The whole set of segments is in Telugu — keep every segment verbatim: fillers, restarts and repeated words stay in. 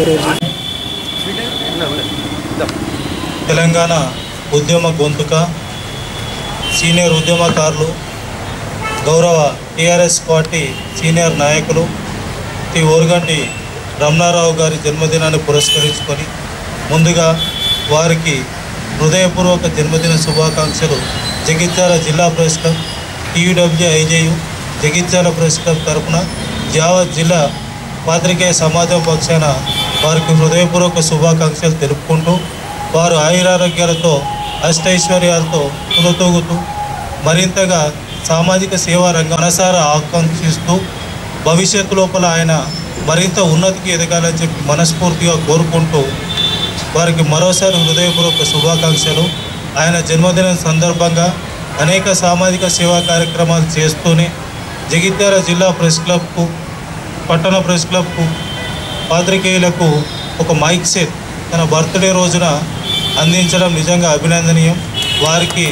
తెలంగాణ ఉద్యమ గొంతుక సీనియర్ ఉద్యమకారులు గౌరవ టీఆర్ఎస్ పార్టీ సీనియర్ నాయకులు శ్రీ ఓరుగంటి రమణారావు గారి జన్మదినాన్ని పురస్కరించుకొని ముందుగా వారికి హృదయపూర్వక జన్మదిన శుభాకాంక్షలు జగిత్యాల జిల్లా press club TUWJ IJU Jagtial press club తరఫున యావత్ జిల్లా పాత్రికేయ సమాజం పక్షాన వారికి హృదయపూర్వక శుభాకాంక్షలు తెలుపుకుంటూ వారు ఆయురారోగ్యాలతో అష్టైశ్వర్యాలతో తులతూగుతూ మరింతగా సామాజిక సేవా రంగం మనసారా ఆకాంక్షిస్తూ భవిష్యత్తు లోపల ఆయన మరింత ఉన్నతికి ఎదగాలని చెప్పి మనస్ఫూర్తిగా కోరుకుంటూ వారికి మరోసారి హృదయపూర్వక శుభాకాంక్షలు. ఆయన జన్మదినం సందర్భంగా అనేక సామాజిక సేవా కార్యక్రమాలు చేస్తూనే జగిత్యాల జిల్లా ప్రెస్ క్లబ్కు పట్టణ ప్రెస్ క్లబ్కు పాత్రికేయులకు ఒక మైక్ సెట్ తన బర్త్డే రోజున అందించడం నిజంగా అభినందనీయం. వారికి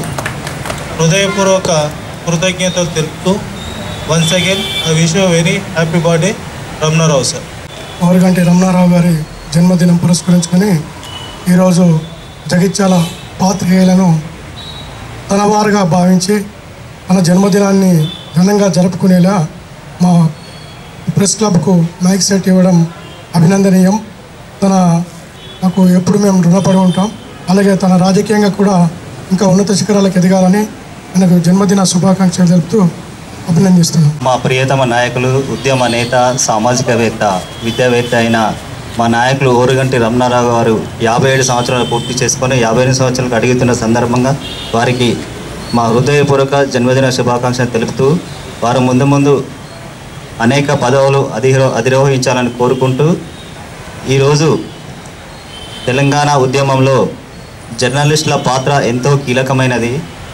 హృదయపూర్వక కృతజ్ఞతలు తెలుపుతూ once again I wish you very happy birthday Ramanarao sir. Oruganti Ramanarao గారి జన్మదినం పురస్కరించుకొని ఈరోజు జగిత్యాల పాత్రికేయులను తన వారుగా భావించి తన జన్మదినాన్ని ఘనంగా జరుపుకునేలా మా ప్రెస్ క్లబ్కు మైక్ సెట్ ఇవ్వడం అభినందనీయం. తన నాకు ఎప్పుడు మేము రుణపడి ఉంటాం. అలాగే తన రాజకీయంగా కూడా ఇంకా ఉన్నత శిఖరాలకు ఎదగాలని మనకు జన్మదిన శుభాకాంక్షలు తెలుపుతూ అభినందిస్తున్నాం. మా ప్రియతమ నాయకులు, ఉద్యమ నేత, సామాజికవేత్త, విద్యావేత్త అయిన మా నాయకులు ఓరుగంటి రమణారావు గారు యాభై ఏడు సంవత్సరాలు పూర్తి చేసుకొని యాభై ఎనిమిది సంవత్సరాలకు అడుగుతున్న సందర్భంగా వారికి మా హృదయపూర్వక జన్మదిన శుభాకాంక్షలు తెలుపుతూ వారు ముందు ముందు అనేక పదవులు అధిరో అధిరోహించాలని కోరుకుంటూ ఈరోజు తెలంగాణ ఉద్యమంలో జర్నలిస్టుల పాత్ర ఎంతో కీలకమైనది.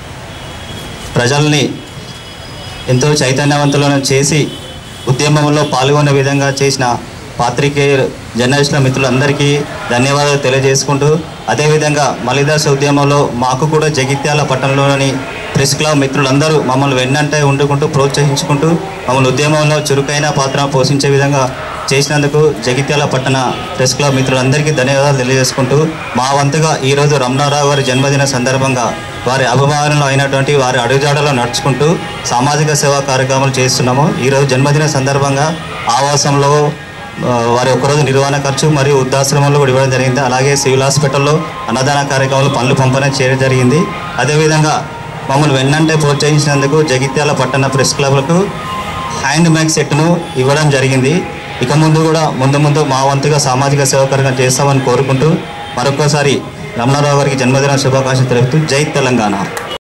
ప్రజల్ని ఎంతో చైతన్యవంతులను చేసి ఉద్యమంలో పాల్గొనే విధంగా చేసిన పాత్రికేయ జర్నలిస్టుల మిత్రులందరికీ ధన్యవాదాలు తెలియజేసుకుంటూ అదేవిధంగా మలిదాస ఉద్యమంలో మాకు కూడా జగిత్యాల పట్టణంలోని ప్రెస్ క్లబ్ మిత్రులందరూ మమ్మల్ని వెన్నంటే ఉండుకుంటూ ప్రోత్సహించుకుంటూ మమ్మల్ని ఉద్యమంలో చురుకైన పాత్ర పోషించే విధంగా చేసినందుకు జగిత్యాల పట్టణ ప్రెస్ క్లబ్ మిత్రులందరికీ ధన్యవాదాలు తెలియజేసుకుంటూ మా వంతుగా ఈరోజు రమణారావు గారి జన్మదిన సందర్భంగా వారి అభిమానులు అయినటువంటి వారి అడుగుజాడలో నడుచుకుంటూ సామాజిక సేవా కార్యక్రమాలు చేస్తున్నాము. ఈరోజు జన్మదిన సందర్భంగా ఆవాసంలో వారి ఒక్కరోజు నిర్వహణ ఖర్చు మరియు వృద్ధాశ్రమంలో కూడా ఇవ్వడం జరిగింది. అలాగే సివిల్ హాస్పిటల్లో అన్నదాన కార్యక్రమాలు పనులు పంపిణీ చేయడం జరిగింది. అదేవిధంగా మమ్మల్ని వెన్నంటే ప్రోత్సహించినందుకు జగిత్యాల పట్టణ ప్రెస్ క్లబ్లకు హ్యాండ్ మైక్ సెట్ను ఇవ్వడం జరిగింది. ఇక ముందు కూడా ముందు ముందు మా వంతుగా సామాజిక సేవా కార్యక్రమం చేస్తామని కోరుకుంటూ మరొకసారి రమణారావు గారికి జన్మదిన శుభాకాంక్షలు తెలుపుతూ జై తెలంగాణ.